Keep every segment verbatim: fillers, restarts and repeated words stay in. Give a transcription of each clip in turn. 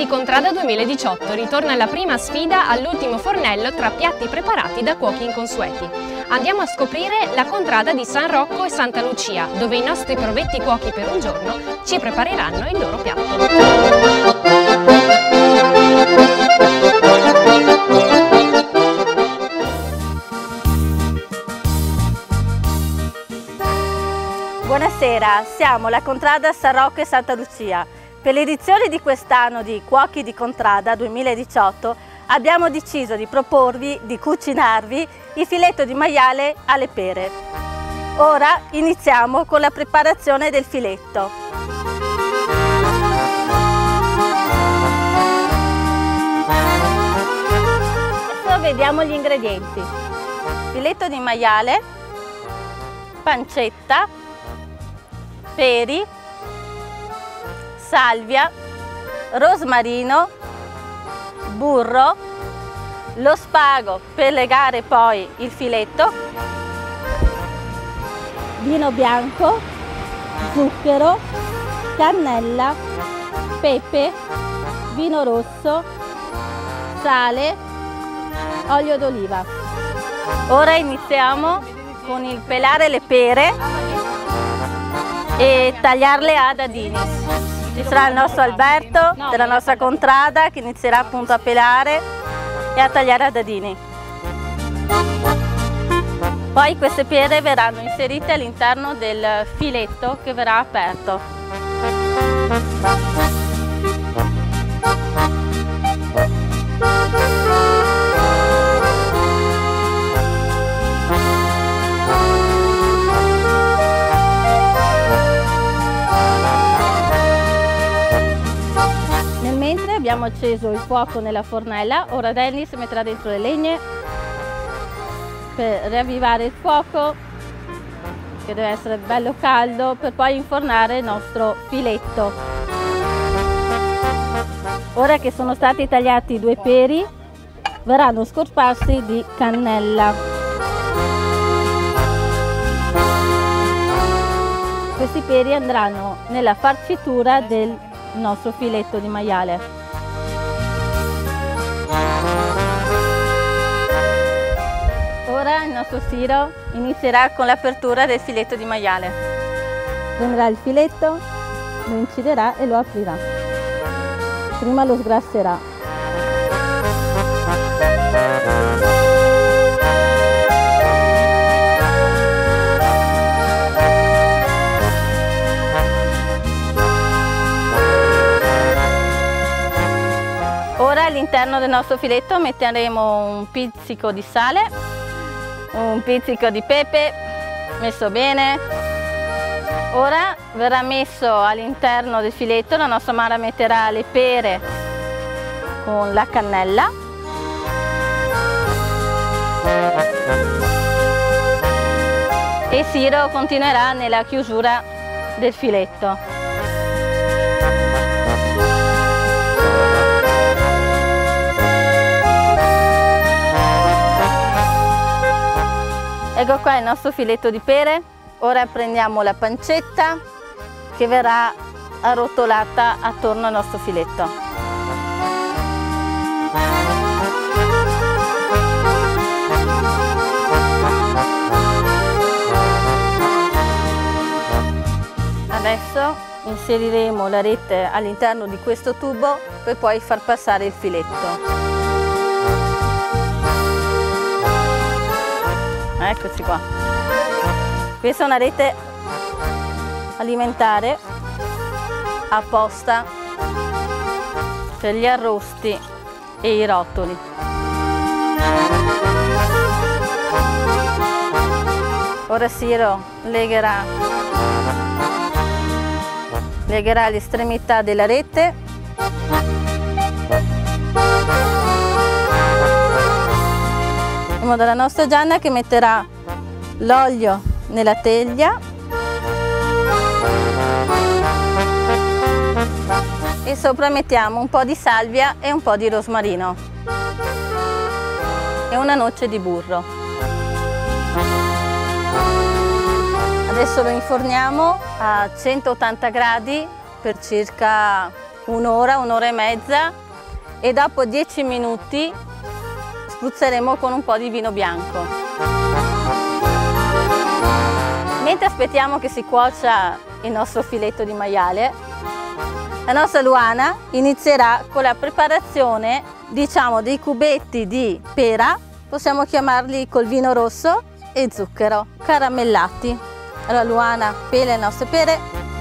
di Contrada duemiladiciotto, ritorna la prima sfida all'ultimo fornello tra piatti preparati da cuochi inconsueti. Andiamo a scoprire la Contrada di San Rocco e Santa Lucia, dove i nostri provetti cuochi per un giorno ci prepareranno il loro piatto. Buonasera, siamo alla Contrada San Rocco e Santa Lucia. Per l'edizione di quest'anno di Cuochi di Contrada duemiladiciotto abbiamo deciso di proporvi di cucinarvi il filetto di maiale alle pere. Ora iniziamo con la preparazione del filetto. Adesso vediamo gli ingredienti. Filetto di maiale, pancetta, peri, salvia, rosmarino, burro, lo spago per legare poi il filetto, vino bianco, zucchero, cannella, pepe, vino rosso, sale, olio d'oliva. Ora iniziamo con il pelare le pere e tagliarle a dadini. Ci sarà il nostro Alberto della nostra Contrada che inizierà appunto a pelare e a tagliare a dadini. Poi queste pere verranno inserite all'interno del filetto che verrà aperto. Abbiamo acceso il fuoco nella fornella, ora Dennis metterà dentro le legne per riavvivare il fuoco, che deve essere bello caldo, per poi infornare il nostro filetto. Ora che sono stati tagliati i due peri, verranno scorpati di cannella. Questi peri andranno nella farcitura del nostro filetto di maiale. Ora il nostro Siro inizierà con l'apertura del filetto di maiale. Prenderà il filetto, lo inciderà e lo aprirà. Prima lo sgrasserà. Ora all'interno del nostro filetto metteremo un pizzico di sale, un pizzico di pepe messo bene. Ora verrà messo all'interno del filetto, la nostra Mara metterà le pere con la cannella e Siro continuerà nella chiusura del filetto. Ecco qua il nostro filetto di pere. Ora prendiamo la pancetta che verrà arrotolata attorno al nostro filetto. Adesso inseriremo la rete all'interno di questo tubo per poi far passare il filetto. Eccoci qua. Questa è una rete alimentare apposta per gli arrosti e i rotoli. Ora Siro legherà, legherà l'estremità della rete in modo la nostra Gianna che metterà l'olio nella teglia e sopra mettiamo un po' di salvia e un po' di rosmarino e una noce di burro. Adesso lo inforniamo a centottanta gradi per circa un'ora, un'ora e mezza e dopo dieci minuti spruzzeremo con un po' di vino bianco. Mentre aspettiamo che si cuocia il nostro filetto di maiale, la nostra Luana inizierà con la preparazione, diciamo, dei cubetti di pera, possiamo chiamarli col vino rosso e zucchero, caramellati. Allora Luana pela le nostre pere,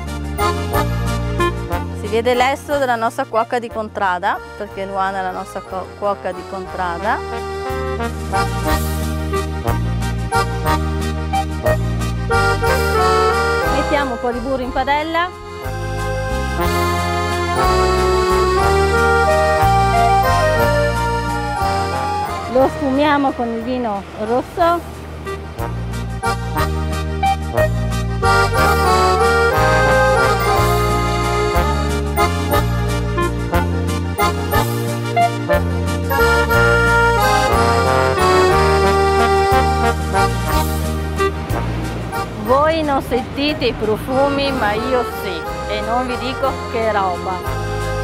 si vede l'estro della nostra cuoca di contrada, perché Luana è la nostra cuoca di contrada. Mettiamo un po' di burro in padella. Lo sfumiamo con il vino rosso. Voi non sentite i profumi, ma io sì, e non vi dico che roba.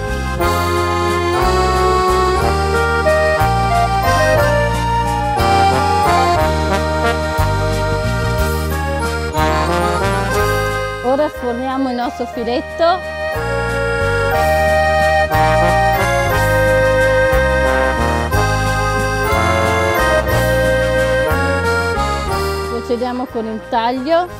Ora sforniamo il nostro filetto. Procediamo con il taglio.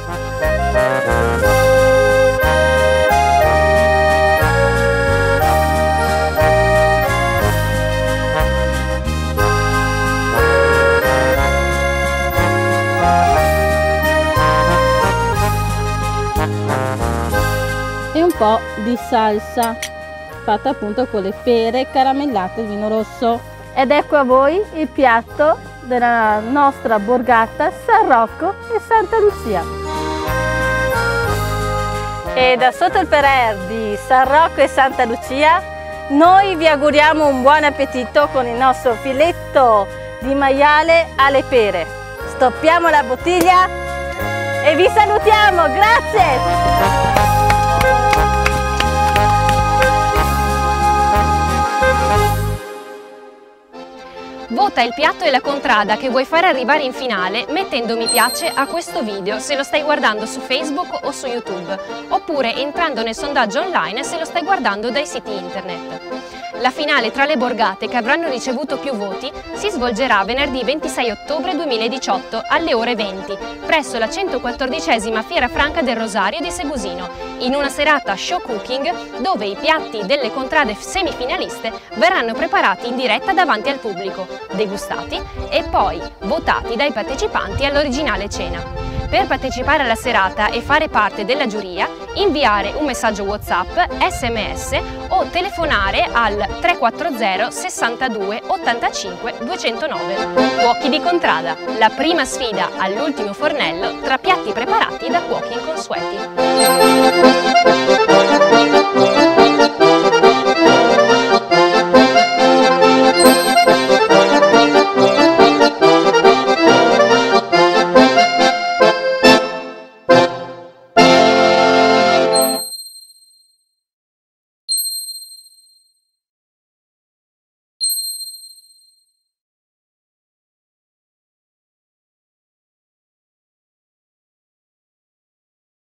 E un po' di salsa fatta appunto con le pere caramellate e il vino rosso. Ed ecco a voi il piatto della nostra borgata San Rocco e Santa Lucia. E da sotto il Perer di San Rocco e Santa Lucia noi vi auguriamo un buon appetito con il nostro filetto di maiale alle pere. Stoppiamo la bottiglia e vi salutiamo, grazie! Vota il piatto e la contrada che vuoi fare arrivare in finale mettendo mi piace a questo video se lo stai guardando su Facebook o su YouTube, oppure entrando nel sondaggio online se lo stai guardando dai siti internet. La finale tra le borgate che avranno ricevuto più voti si svolgerà venerdì ventisei ottobre duemiladiciotto alle ore venti presso la centoquattordicesima Fiera Franca del Rosario di Segusino, in una serata show cooking dove i piatti delle contrade semifinaliste verranno preparati in diretta davanti al pubblico, degustati e poi votati dai partecipanti all'originale cena. Per partecipare alla serata e fare parte della giuria, inviare un messaggio WhatsApp, sms o telefonare al tre quattro zero sessantadue ottantacinque duecentonove. Cuochi di Contrada, la prima sfida all'ultimo fornello tra piatti preparati da cuochi inconsueti.